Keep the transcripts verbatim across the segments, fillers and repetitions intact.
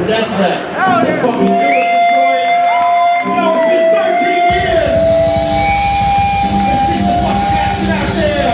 Death Threat. Let's fucking do it, Detroit. Yo, it's been thirteen years. Let's see the fucking action out there.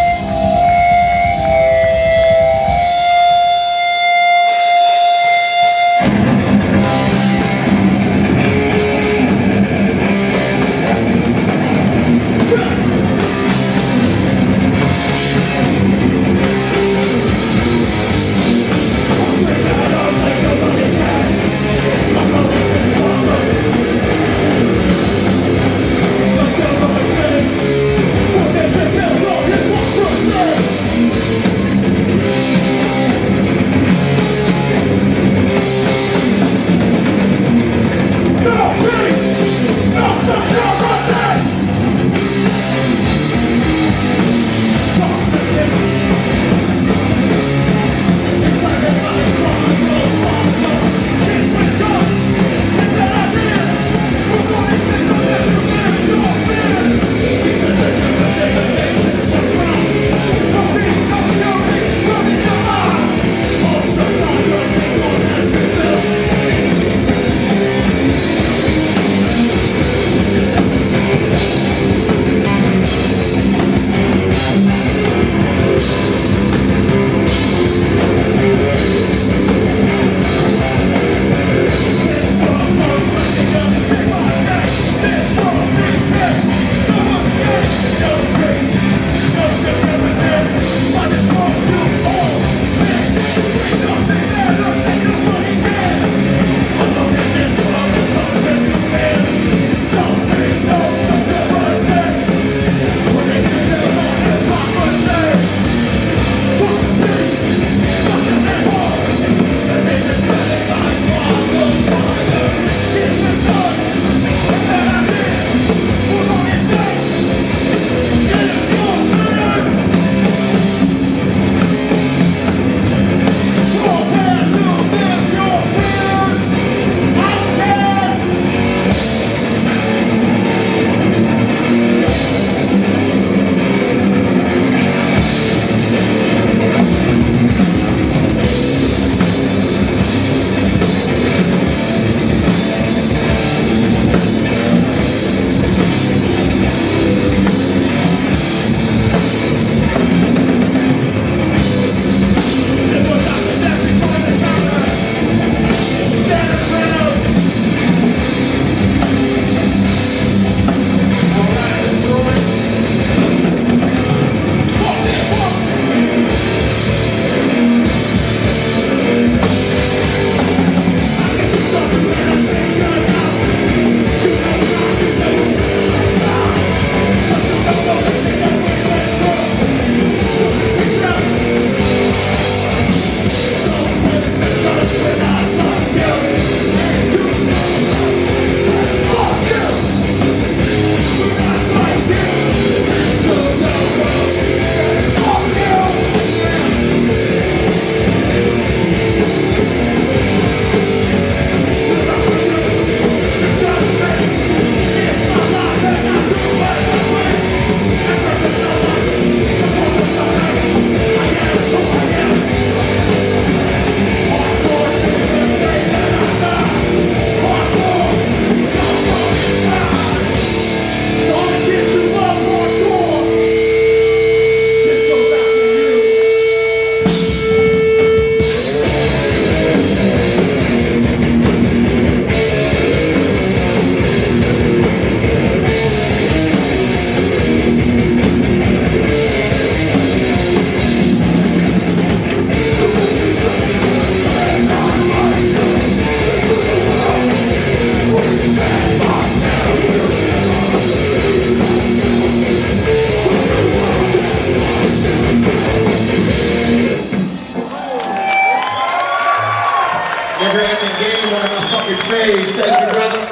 Never ending game, one of my fucking faves. Thank you, brother.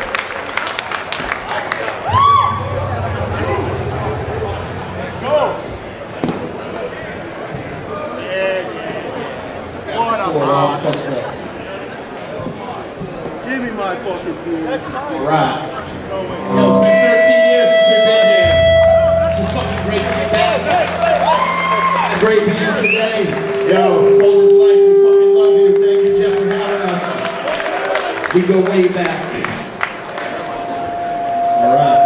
Let's go. Yeah, yeah. What a hot. Give me my fucking food. That's mine. Right. Yo, it's been thirteen years since we've been here. This is fucking great to be back. Great being today. Yo, all this life, we fucking love you. Thank you, Jeff, for having us. We go way back. All right.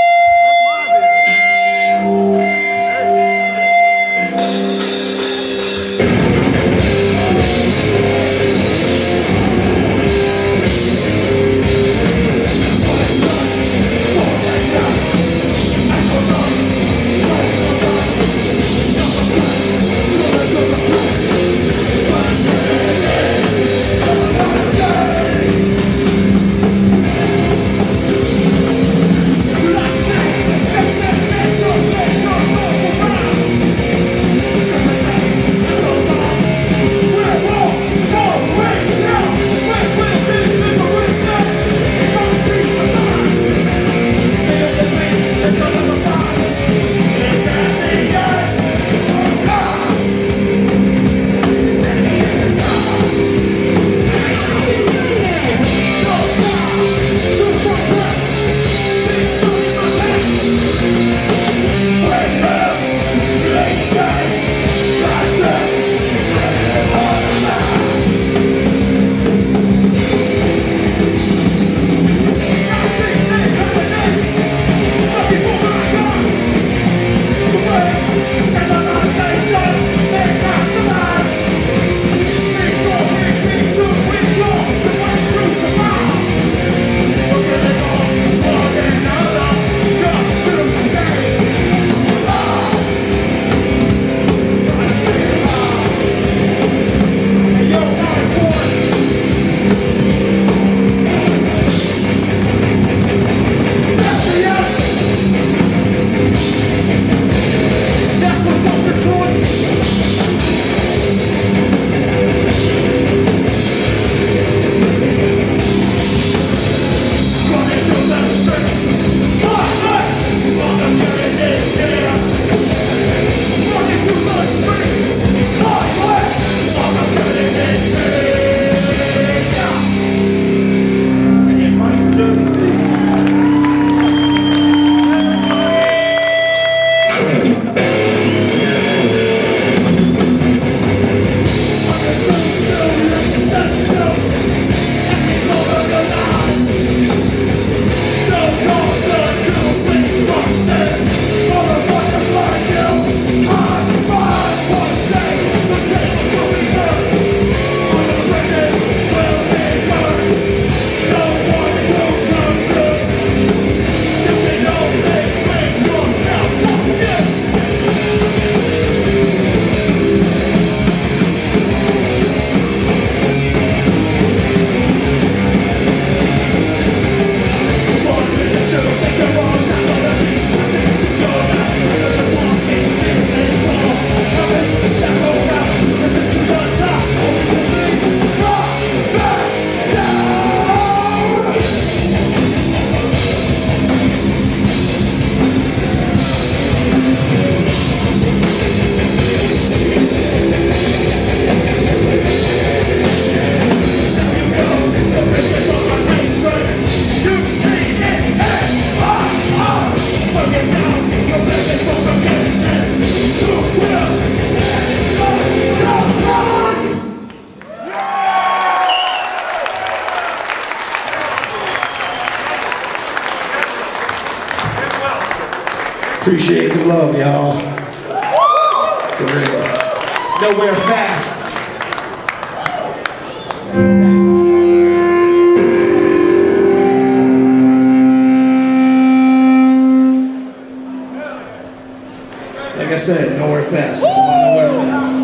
Appreciate the love, y'all. For real. Nowhere fast. Like I said, nowhere fast. Nowhere fast.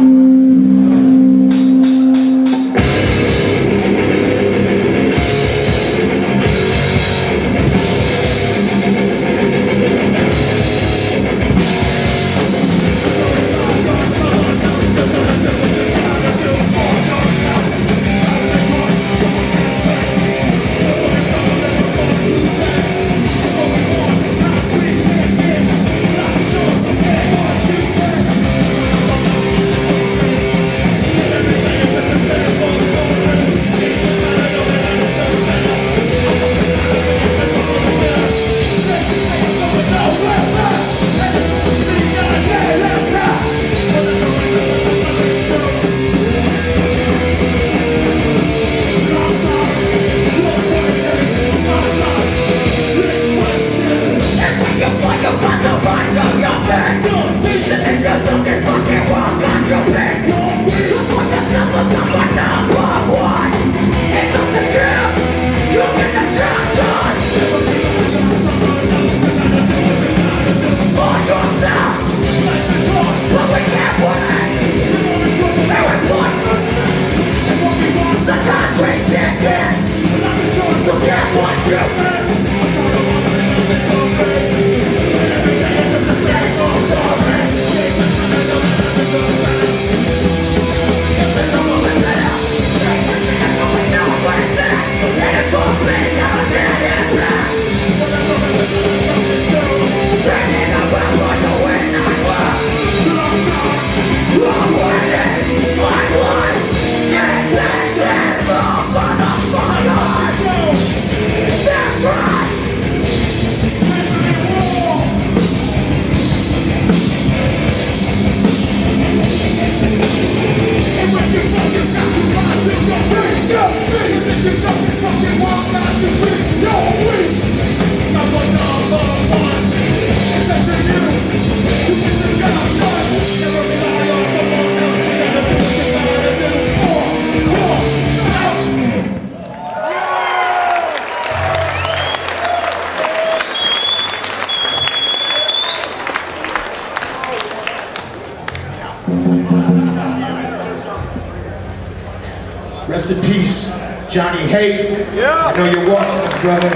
Rest in peace, Johnny Hay. Yeah. I know you're watching us, brother.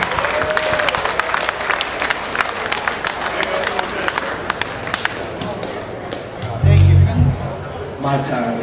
Thank you. My time.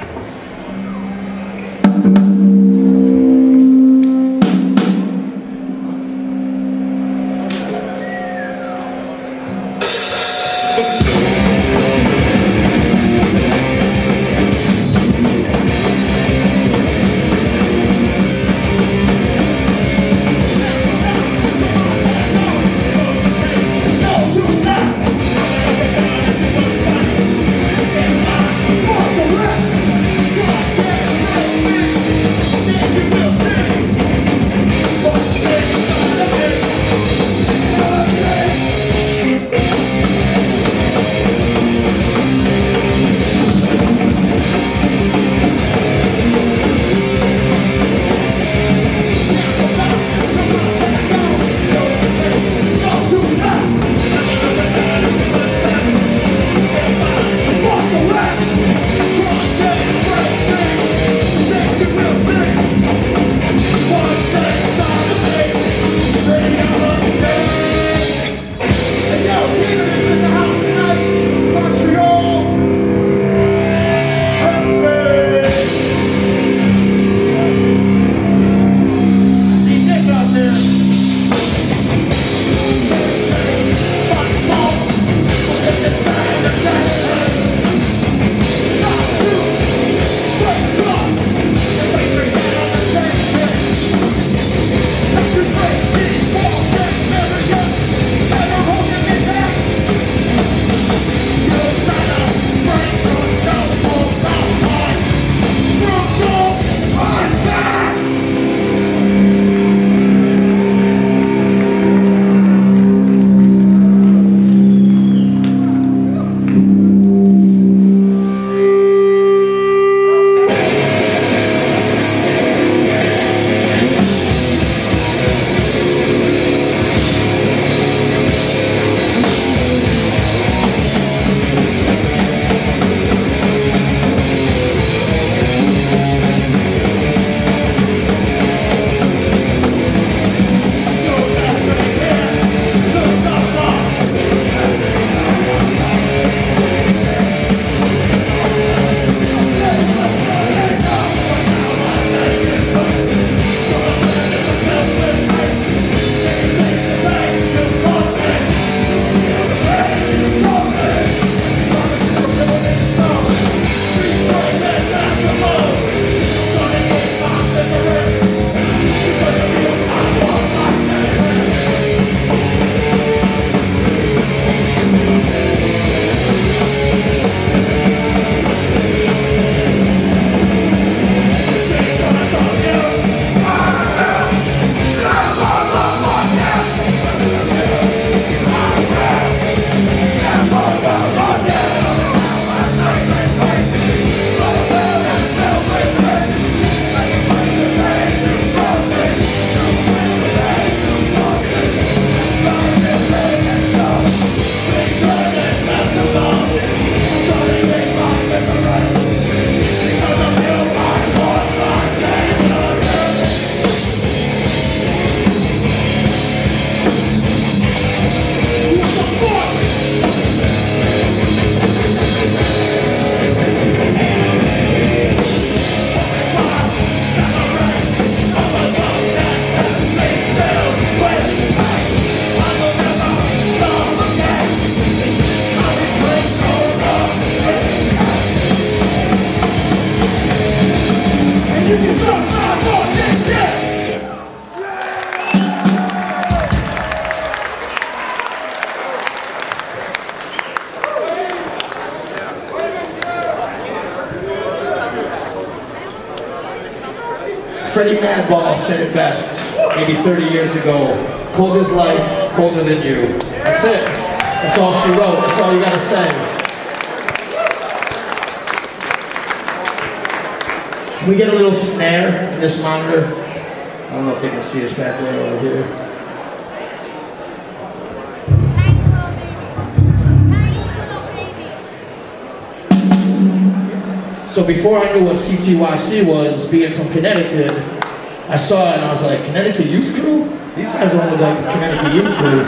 Freddie Madball said it best, maybe thirty years ago. Cold as life, colder than you. That's it. That's all she wrote. That's all you gotta say. Can we get a little snare in this monitor? I don't know if they can see us back there over here. So before I knew what C T Y C was, being from Connecticut, I saw it and I was like, Connecticut Youth Crew? These guys don't look like Connecticut Youth Crew.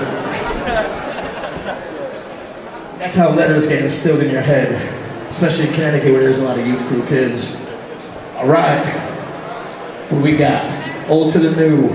That's how letters get instilled in your head, especially in Connecticut where there's a lot of Youth Crew kids. All right, what do we got? Old to the new.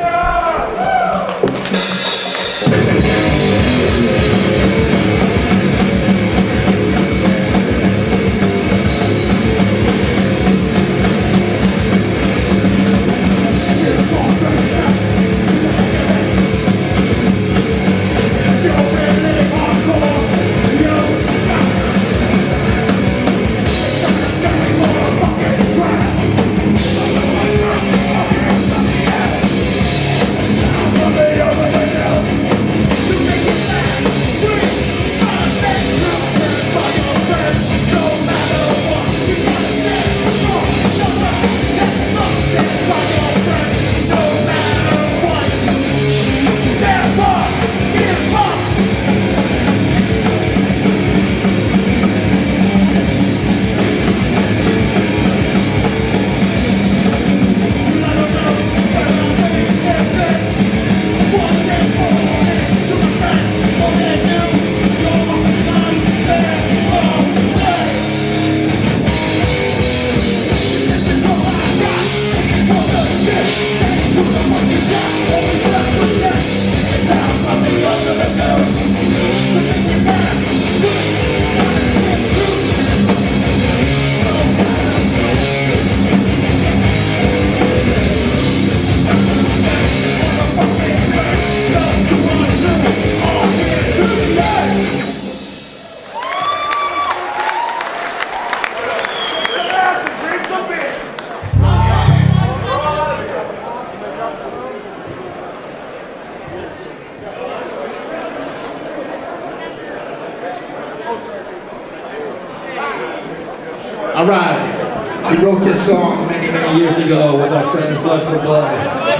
All right, we wrote this song many, many years ago with our friends Blood for Blood.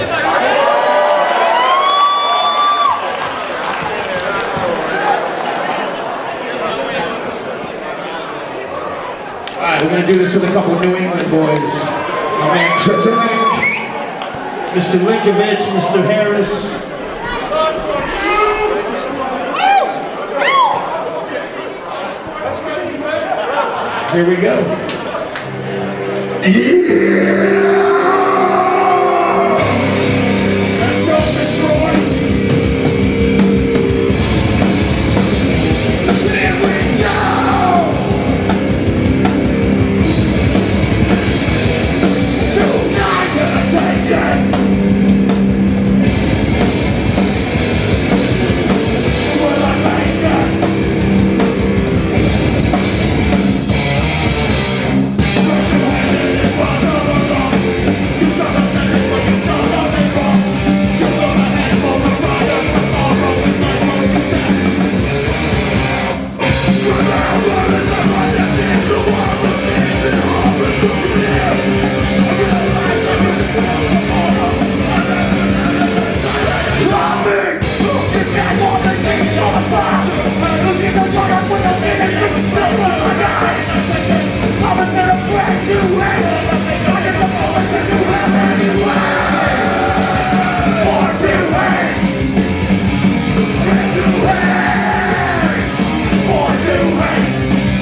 All right, we're gonna do this with a couple of New England boys. My man Tritterlink, Mister Linkovich, Mister Harris. Here we go. Yeah! Let's go, Mister Here we go! Tonight gonna take it! Will I make it? Or to hate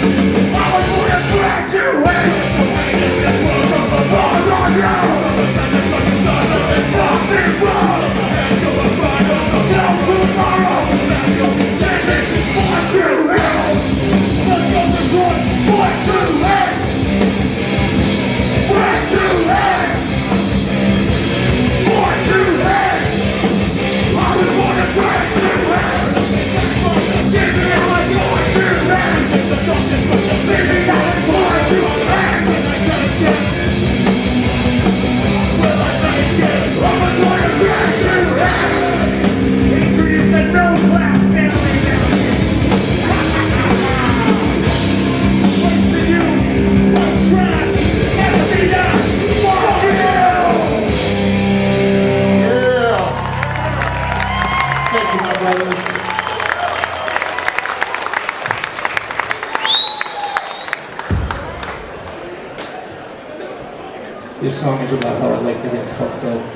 This song is about how I like to get fucked up.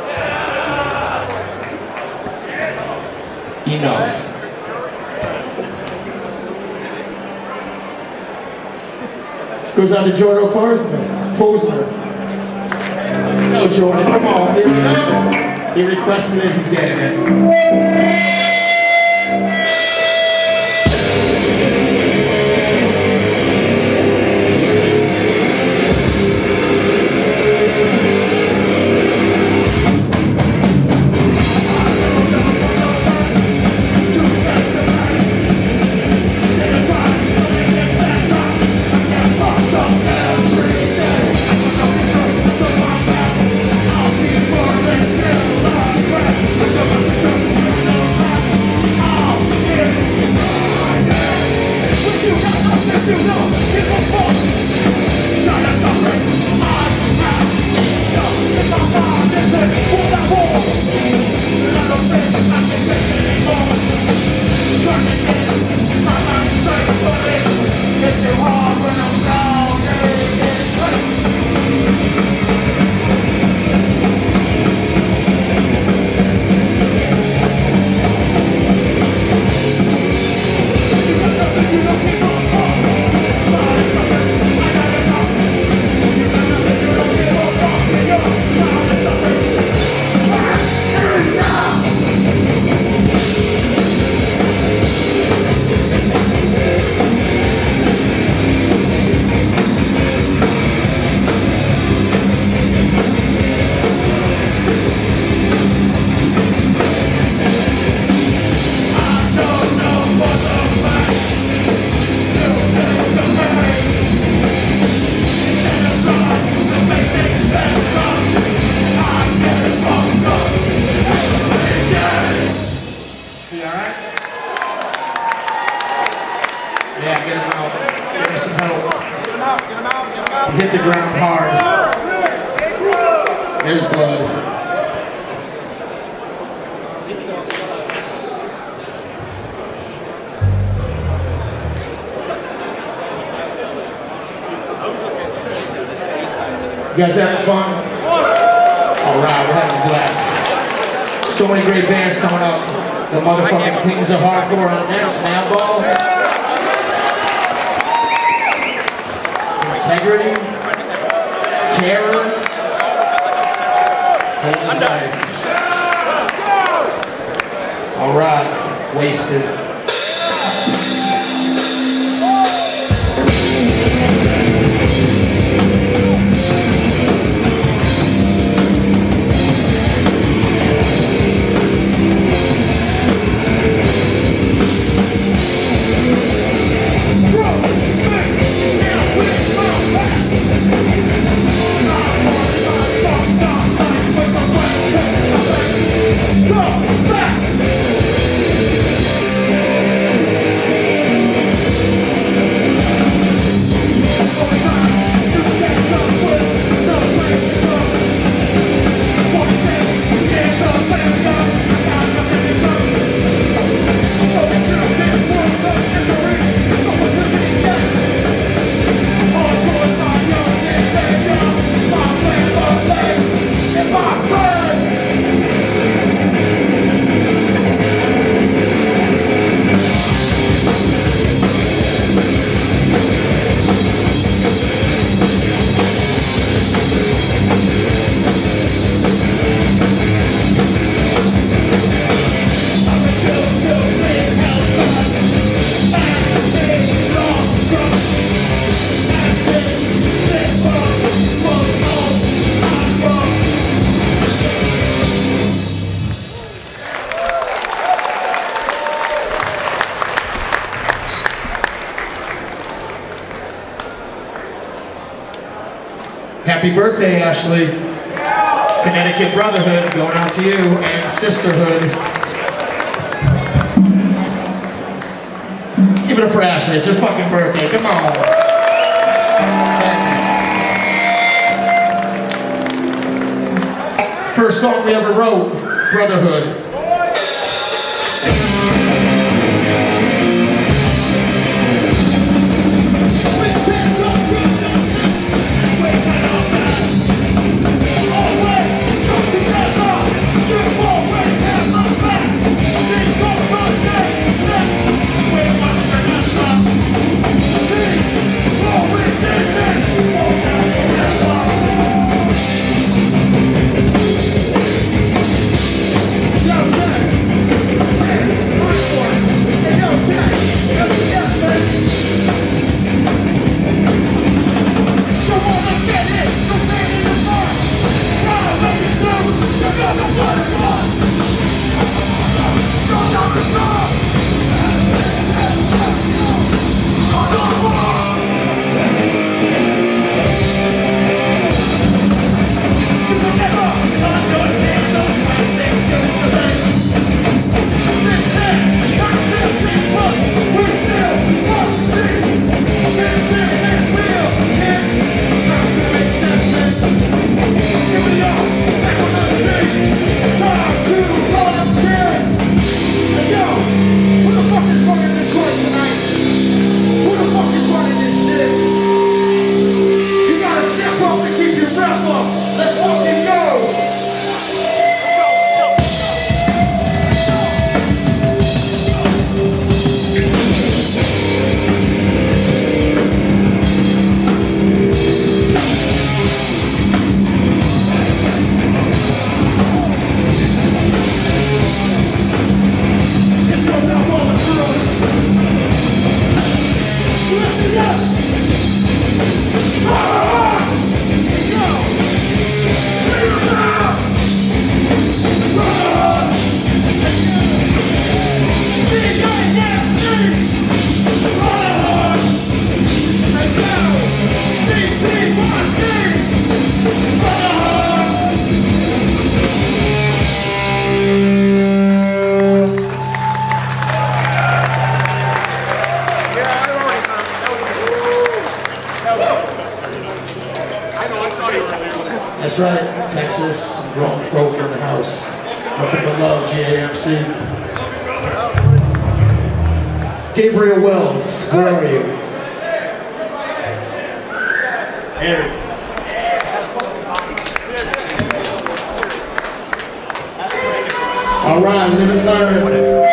Enough. Goes out to Jordan Posner. Posner. No, Jordan, come on. Here we go. He requested it, he's getting it. Hit the ground hard. There's blood. You guys having fun? All right, we're having a blast. So many great bands coming up. The motherfucking Kings of Hardcore on next, Madball. Integrity, Terror, Holy Life. All right, Wasted. Happy birthday, Ashley. Connecticut Brotherhood going out to you, and Sisterhood. Give it up for Ashley, it's her fucking birthday, come on. First song we ever wrote, Brotherhood. That's right, Texas, grown folk in the house. Nothing but love, G A M C. Gabriel Wells, where are you? Eric. All right, live and learn.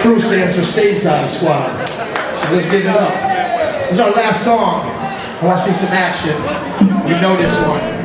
Crew stands for Stage Dive Squad. So let's give it up. This is our last song. I want to see some action. You know this one.